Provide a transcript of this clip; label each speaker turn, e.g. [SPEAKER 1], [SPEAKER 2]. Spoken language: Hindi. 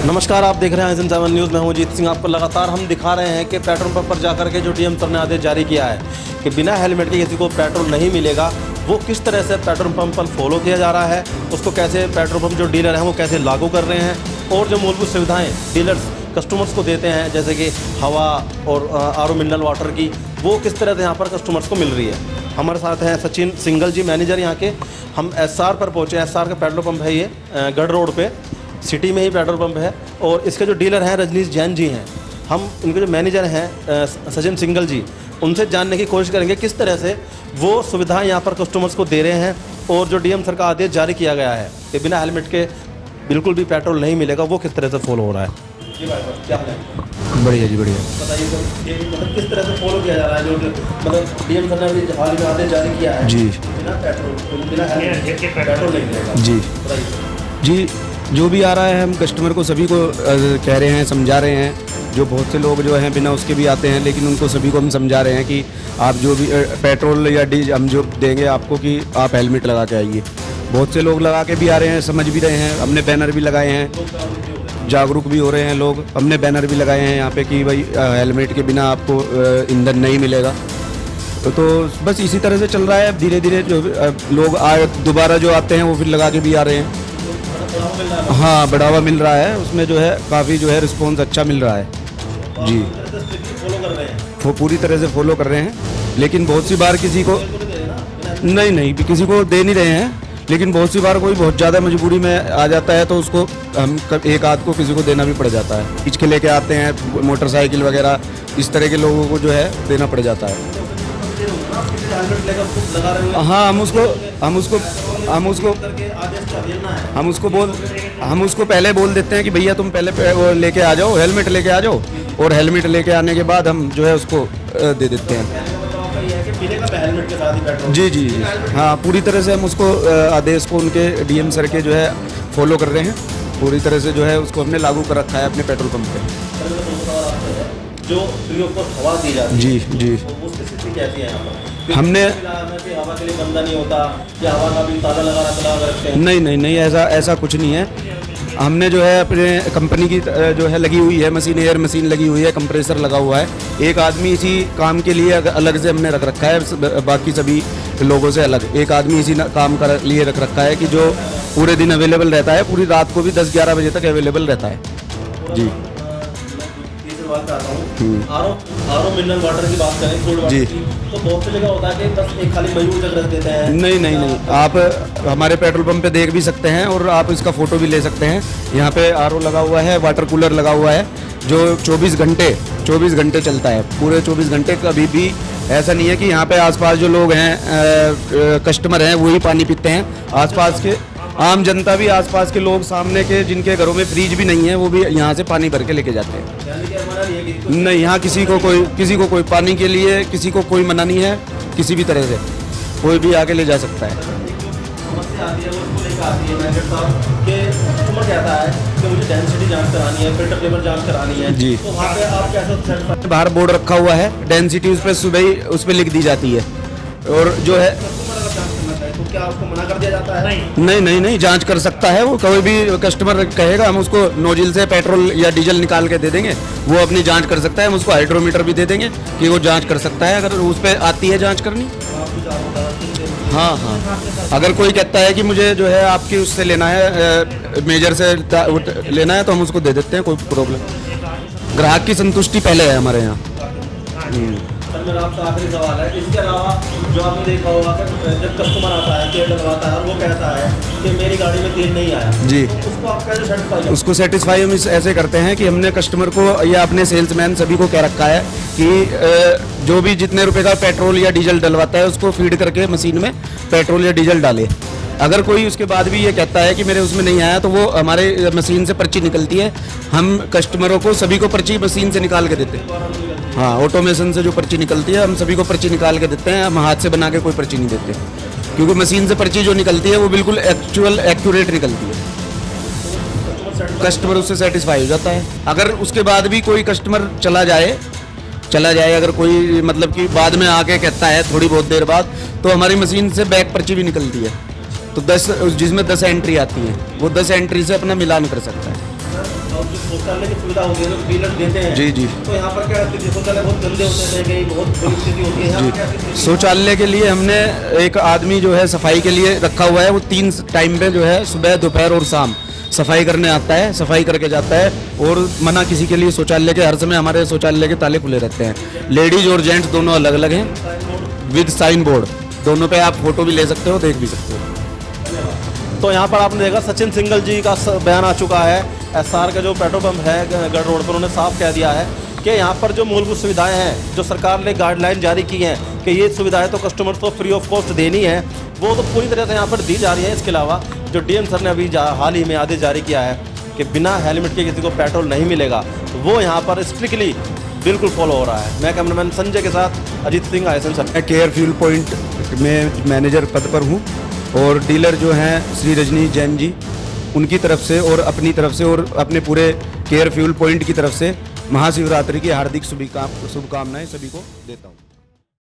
[SPEAKER 1] नमस्कार, आप देख रहे हैं एजन 7 न्यूज़। मैं हूं जीत सिंह। आपको लगातार हम दिखा रहे हैं कि पेट्रोल पंप पर जाकर के जो डीएम सर ने आदेश जारी किया है कि बिना हेलमेट के किसी को पेट्रोल नहीं मिलेगा, वो किस तरह से पेट्रोल पंप पर फॉलो किया जा रहा है, उसको कैसे पेट्रोल पंप जो डीलर हैं वो कैसे लागू कर रहे हैं, और जो मूलभूत सुविधाएँ डीलर्स कस्टमर्स को देते हैं जैसे कि हवा और आरओ मिनरल वाटर की, वो किस तरह से यहाँ पर कस्टमर्स को मिल रही है। हमारे साथ हैं सचिन सिंगल जी, मैनेजर यहाँ के। हम एसआर पर पहुँचे। एसआर का पेट्रोल पंप है ये, गढ़ रोड पे सिटी में ही पेट्रोल पंप है, और इसके जो डीलर हैं रजनीश जैन जी हैं। हम इनके जो मैनेजर हैं सचिन सिंगल जी, उनसे जानने की कोशिश करेंगे किस तरह से वो सुविधाएं यहाँ पर कस्टमर्स को दे रहे हैं, और जो डीएम सर का आदेश जारी किया गया है कि बिना हेलमेट के बिल्कुल भी पेट्रोल नहीं मिलेगा, वो किस तरह से फॉलो हो रहा है। जी भाई साहब, क्या है?
[SPEAKER 2] बढ़िया जी, बढ़िया।
[SPEAKER 1] बताइए सर, ये मतलब किस तरह से फॉलो किया जा रहा है जो मतलब डीएम सर ने अभी हाल में आदेश जारी किया है?
[SPEAKER 2] जी,
[SPEAKER 1] बिना हेलमेट के पेट्रोल नहीं मिलेगा।
[SPEAKER 2] जी
[SPEAKER 1] बताइए
[SPEAKER 2] जी, जो भी आ रहा है हम कस्टमर को सभी को कह रहे हैं, समझा रहे हैं। जो बहुत से लोग जो हैं बिना उसके भी आते हैं, लेकिन उनको सभी को हम समझा रहे हैं कि आप जो भी पेट्रोल या डीजल हम जो देंगे आपको कि आप हेलमेट लगा के आइए। बहुत से लोग लगा के भी आ रहे हैं, समझ भी रहे हैं। हमने बैनर भी लगाए हैं, जागरूक भी हो रहे हैं लोग। हमने बैनर भी लगाए हैं यहाँ पे कि भाई हेलमेट के बिना आपको ईंधन नहीं मिलेगा। तो बस इसी तरह से चल रहा है। धीरे धीरे जो लोग दोबारा जो आते हैं वो फिर लगा के भी आ रहे हैं। हाँ, बढ़ावा मिल रहा है उसमें, जो है काफ़ी जो है रिस्पॉन्स अच्छा मिल रहा है जी। वो पूरी तरह से फॉलो कर रहे हैं, लेकिन बहुत सी बार किसी को नहीं किसी को दे नहीं रहे हैं, लेकिन बहुत सी बार कोई बहुत ज़्यादा मजबूरी में आ जाता है तो उसको हम एक आध को किसी को देना भी पड़ जाता है। खींच के लेके आते हैं मोटरसाइकिल वगैरह, इस तरह के लोगों को जो है देना पड़ जाता है। हाँ, हम उसको पहले बोल देते हैं कि भैया तुम पहले वो लेके आ जाओ, हेलमेट लेके आ जाओ, और हेलमेट लेके आने के बाद हम जो है उसको दे देते हैं। जी जी, हाँ, पूरी तरह से हम उसको आदेश को उनके डीएम सर के जो है फॉलो कर रहे हैं। पूरी तरह से जो है उसको हमने लागू कर रखा है अपने पेट्रोल पंप पे।
[SPEAKER 1] जो फ्री ऑफ कॉस्ट हवा दी जाती है,
[SPEAKER 2] जी जी,
[SPEAKER 1] उसकी स्थिति कैसी है यहाँ पर?
[SPEAKER 2] हमने
[SPEAKER 1] हवा के लिए बंदा नहीं होता या हवा का भी ताला लगा रखते हैं?
[SPEAKER 2] नहीं, ऐसा कुछ नहीं है। हमने जो है अपने कंपनी की जो है लगी हुई है मशीन, एयर मशीन लगी हुई है, कंप्रेसर लगा हुआ है। एक आदमी इसी काम के लिए अलग से हमने रख रखा है, बाकी सभी लोगों से अलग एक आदमी इसी काम का लिए रख रखा है कि जो पूरे दिन अवेलेबल रहता है, पूरी रात को भी 10-11 बजे तक अवेलेबल रहता है जी।
[SPEAKER 1] आरओ मिनरल वाटर की बात करें, कोल्ड वाटर की, तो बहुत सी जगह होता है कि बस एक खाली मयूर जग रख देते हैं।
[SPEAKER 2] नहीं, आप हमारे पेट्रोल पंप पे देख भी सकते हैं और आप इसका फ़ोटो भी ले सकते हैं। यहाँ पे आरओ लगा हुआ है, वाटर कूलर लगा हुआ है, जो 24 घंटे चलता है। पूरे 24 घंटे कभी भी ऐसा नहीं है कि यहाँ पे आसपास जो लोग हैं कस्टमर हैं वही पानी पीते हैं। आसपास के आम जनता भी, आसपास के लोग, सामने के जिनके घरों में फ्रिज भी नहीं है, वो भी यहाँ से पानी भर के लेके जाते हैं। नहीं, यहाँ किसी को कोई पानी के लिए किसी को कोई मना नहीं है। किसी भी तरह से कोई भी आके ले जा सकता है।
[SPEAKER 1] डेंसिटी जांच करानी है, फिल्टर पेपर जांच करानी है
[SPEAKER 2] जी,
[SPEAKER 1] तो वहाँ पे आप कैसे?
[SPEAKER 2] बाहर बोर्ड रखा हुआ है, डेंसिटी उस पर सुबह ही उस पर लिख दी जाती है, और जो है
[SPEAKER 1] तो क्या उसको मना कर दिया जाता है?
[SPEAKER 2] नहीं, जांच कर सकता है वो। कोई भी कस्टमर कहेगा हम उसको नोजिल से पेट्रोल या डीजल निकाल के दे देंगे, वो अपनी जांच कर सकता है। हम उसको हाइड्रोमीटर भी दे देंगे कि वो जांच कर सकता है, अगर उस पर आती है जांच करनी। हाँ, अगर कोई कहता है कि मुझे जो है आपकी उससे लेना है, मेजर से लेना है, तो हम उसको दे देते हैं, कोई प्रॉब्लम। ग्राहक की संतुष्टि पहले है हमारे यहाँ।
[SPEAKER 1] सर, मेरा आपसे आखिरी सवाल है, इसके अलावा जो आपने देखा होगा कि जब कस्टमर आता है, तेल डलवाता है और वो कहता है कि मेरी गाड़ी में तेल नहीं आया
[SPEAKER 2] जी,
[SPEAKER 1] उसको आप कैसे सेटिस्फाई?
[SPEAKER 2] उसको सेटिस्फाई हम ऐसे करते हैं कि हमने कस्टमर को या अपने सेल्समैन सभी को कह रखा है कि जो भी जितने रुपए का पेट्रोल या डीजल डलवाता है उसको फीड करके मशीन में पेट्रोल या डीजल डाले। अगर कोई उसके बाद भी ये कहता है कि मेरे उसमें नहीं आया, तो वो हमारे मशीन से पर्ची निकलती है। हम कस्टमरों को सभी को पर्ची मशीन से निकाल के देते हैं। हाँ, ऑटोमेशन से जो पर्ची निकलती है हम सभी को पर्ची निकाल के देते हैं। हम हाथ से बना के कोई पर्ची नहीं देते, क्योंकि मशीन से पर्ची जो निकलती है वो बिल्कुल एक्यूरेट निकलती है। कस्टमर उससे सेटिस्फाई हो जाता है। अगर उसके बाद भी कोई कस्टमर चला जाए, अगर कोई मतलब कि बाद में आके कहता है थोड़ी बहुत देर बाद, तो हमारी मशीन से बैक पर्ची भी निकलती है, तो 10 जिसमें 10 एंट्री आती है, वो 10 एंट्री से अपना मिलान कर सकता है।
[SPEAKER 1] और जो शौचालय की सुविधा होती है जो डीलर देते हैं,
[SPEAKER 2] जी जी
[SPEAKER 1] तो यहाँ पर क्या स्थिति, शौचालय बहुत गंदे होते हैं, कहीं बहुत बुरी स्थिति होती है, यहाँ क्या स्थिति है?
[SPEAKER 2] शौचालय के लिए हमने एक आदमी जो है सफाई के लिए रखा हुआ है। वो 3 टाइम पे जो है सुबह, दोपहर और शाम सफाई करने आता है, सफाई करके जाता है। और मना किसी के लिए शौचालय के, हर समय हमारे शौचालय के ताले खुले रहते हैं। लेडीज और जेंट्स दोनों अलग अलग हैं विद साइन बोर्ड। दोनों पे आप फोटो भी ले सकते हो, देख भी सकते हो।
[SPEAKER 1] तो यहाँ पर आपने देखा सचिन सिंघल जी का बयान आ चुका है। एसआर का जो पेट्रोल पंप है गढ़ रोड पर, उन्होंने साफ कह दिया है कि यहाँ पर जो मूलभूत सुविधाएं हैं, जो सरकार ने गाइडलाइन जारी की हैं कि ये सुविधाएं तो कस्टमर्स को फ्री ऑफ कॉस्ट देनी है, वो तो पूरी तरह से यहाँ पर दी जा रही है। इसके अलावा जो डीएम सर ने अभी हाल ही में आदेश जारी किया है कि बिना हेलमेट के किसी को पेट्रोल नहीं मिलेगा, वो यहाँ पर स्ट्रिक्टली बिल्कुल फॉलो हो रहा है। मैं कैमरामैन संजय के साथ अजीत सिंह, ISN सर।
[SPEAKER 2] मैं केयर फ्यूल पॉइंट में मैनेजर पद पर हूँ और डीलर जो हैं श्री रजनी जैन जी, उनकी तरफ से और अपनी तरफ से और अपने पूरे केयर फ्यूल पॉइंट की तरफ से महाशिवरात्रि की हार्दिक शुभकामनाएं सभी को देता हूँ।